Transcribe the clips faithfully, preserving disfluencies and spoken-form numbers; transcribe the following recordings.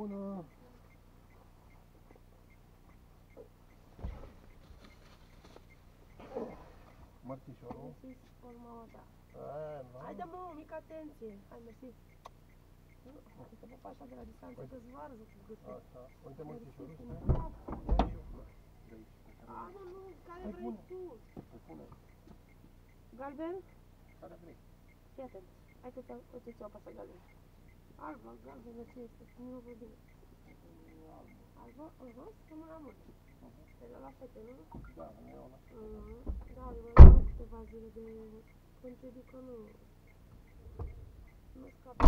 bună! Mărțișorul? Mersi, spor mama ta. Hai, dă-mă o mică atenție. Hai, mersi. Hai să pupa așa de la distanță, că-ți varză cu gâtul. Așa, uite mărțișorul, stai. Ia și eu una de aici. A, mă, nu, care vrei tu? Îi pune. Galben? Care vrei? Fii atent. Hai că ți-au, uite ți-au pasat galben. Albă, galben, mersi, este. Nu văd bine. Albă, în rost, până la mână. Te la fete, nu? Da, nu iau la fete. Da, adevărat, câteva zile de concediu, că nu... Nu scapă.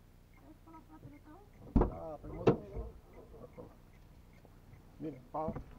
Da, pe mărțișor. Bine, pa!